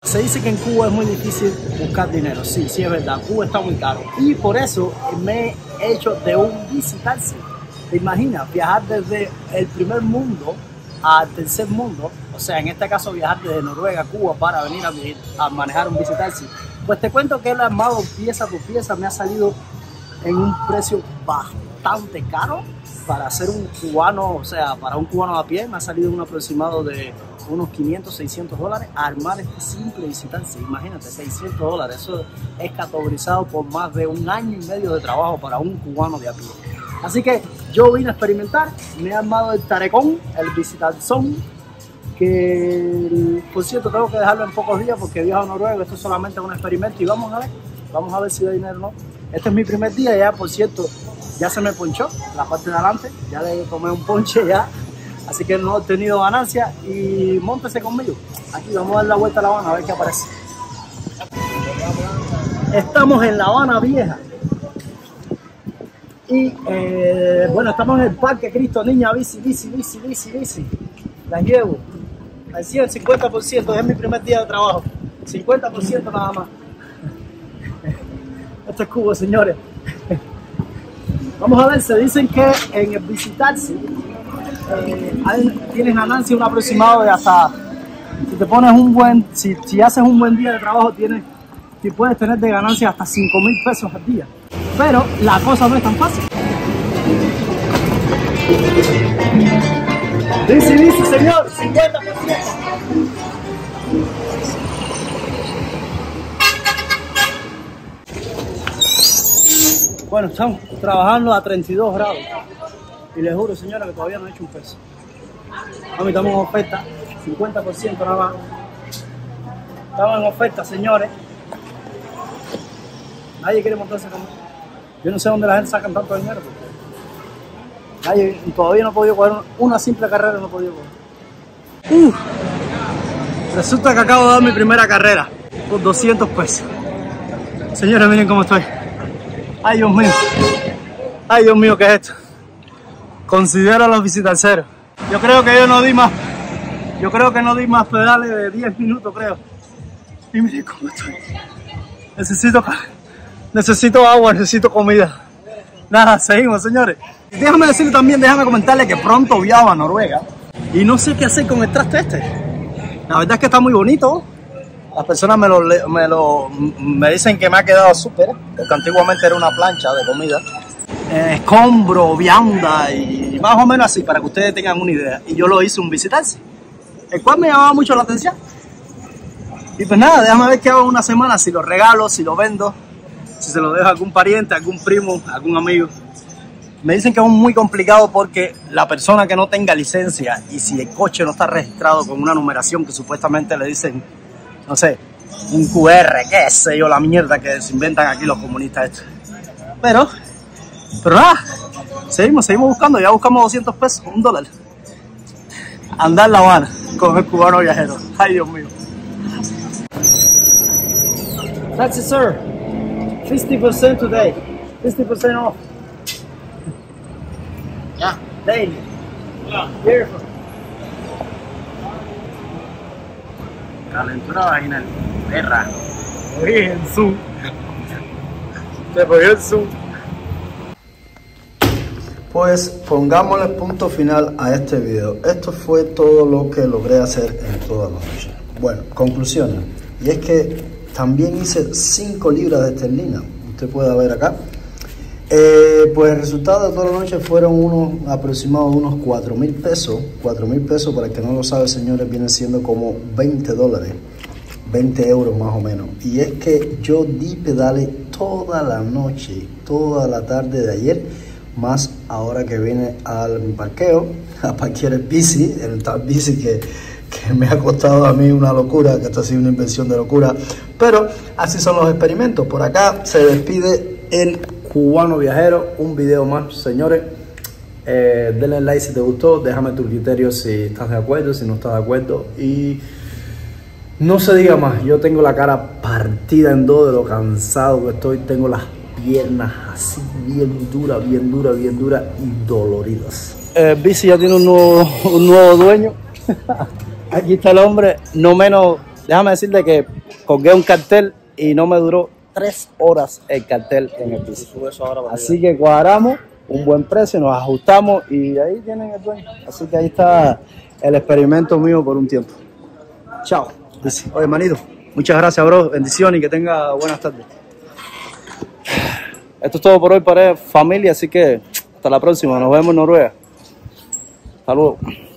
Se dice que en Cuba es muy difícil buscar dinero. Sí, sí es verdad. Cuba está muy caro. Y por eso me he hecho de un visitarse. ¿Te imaginas? Viajar desde el primer mundo al tercer mundo. O sea, en este caso viajar desde Noruega a Cuba para venir a manejar un visitarse. Pues te cuento que el armado pieza por pieza me ha salido en un precio bastante caro para ser un cubano, o sea, para un cubano a pie me ha salido un aproximado de unos 500, 600 dólares armar este simple visitarse. Imagínate, 600 dólares, eso es categorizado por más de un año y medio de trabajo para un cubano de a pie. Así que yo vine a experimentar, me he armado el tarecón, el visitarzón, que por cierto tengo que dejarlo en pocos días porque viajo a Noruega, esto es solamente un experimento y vamos a ver si da dinero o no. Este es mi primer día, ya por cierto, ya se me ponchó la parte de adelante, ya le tomé un ponche ya, así que no he tenido ganancia y móntese conmigo. Aquí vamos a dar la vuelta a La Habana a ver qué aparece. Estamos en La Habana Vieja y bueno, estamos en el Parque Cristo Niña, bici. Las llevo al 50%, es mi primer día de trabajo, 50% nada más. Esto es Cuba, señores. Vamos a ver, se dicen que en el visitarse tienes ganancia un aproximado de hasta, si te pones si haces un buen día de trabajo, puedes tener de ganancia hasta 5.000 pesos al día. Pero la cosa no es tan fácil. Bici, señor, 50%. Bueno, estamos trabajando a 32 grados y les juro, señora, que todavía no he hecho un peso. A mí estamos en oferta, 50% nada más. Estamos en oferta, señores. Nadie quiere montarse conmigo. Yo no sé dónde la gente saca tanto dinero. Todavía no he podido coger una simple carrera, no he podido coger. Resulta que acabo de dar mi primera carrera por 200 pesos. Señores, miren cómo estoy. Ay, Dios mío. Ay, Dios mío, ¿qué es esto? Considero a los visitarceros. Yo creo que no di más pedales de 10 minutos, creo. Y miren cómo estoy. Necesito agua, necesito comida. Nada, seguimos, señores. Déjame comentarle que pronto viajo a Noruega y no sé qué hacer con el traste este. La verdad es que está muy bonito. Las personas me dicen que me ha quedado súper, porque antiguamente era una plancha de comida. Escombro, vianda y más o menos así, para que ustedes tengan una idea. Y yo lo hice un visitarse, el cual me llamaba mucho la atención. Y pues nada, déjame ver qué hago una semana, si lo regalo, si lo vendo, si se lo dejo a algún pariente, a algún primo, a algún amigo. Me dicen que es muy complicado porque la persona que no tenga licencia y si el coche no está registrado con una numeración que supuestamente le dicen, no sé, un QR, qué sé yo, la mierda que se inventan aquí los comunistas estos. Pero nada, seguimos buscando, ya buscamos 200 pesos, $1. Andar en La Habana con el cubano viajero. Ay, Dios mío. That's it, sir. 50% today. 50% off. Yeah. Daily. Beautiful. Calentura vaginal. Perra. Oye, el zoom. Se cogió el zoom. Pues pongámosle punto final a este video. Esto fue todo lo que logré hacer en toda la noche. Bueno, conclusiones. Y es que también hice 5 libras de esterlina. Usted puede ver acá. Pues el resultado de toda la noche fueron aproximados unos 4.000 pesos. 4.000 pesos, para el que no lo sabe, señores, viene siendo como $20, 20 euros más o menos. Y es que yo di pedales toda la noche, toda la tarde de ayer, más ahora que vine al parqueo, a parquear el bici, el tal bici que me ha costado a mí una locura, que esto ha sido una invención de locura, pero así son los experimentos. Por acá se despide el cubano viajero, un video más, señores. Denle like si te gustó, déjame tu criterio si estás de acuerdo, si no estás de acuerdo, y no se diga más. Yo tengo la cara partida en dos de lo cansado que estoy, tengo las piernas así bien duras y doloridas. Bici ya tiene un nuevo dueño. Aquí está el hombre no menos déjame decirle que colgué un cartel y no me duró 3 horas el cartel en el piso. Así que cuadramos un buen precio, nos ajustamos y ahí tienen el dueño. Así que ahí está el experimento mío por un tiempo. Chao. Dice, oye, manito, muchas gracias, bro. Bendiciones y que tenga buenas tardes. Esto es todo por hoy para familia, así que hasta la próxima. Nos vemos en Noruega. Hasta luego.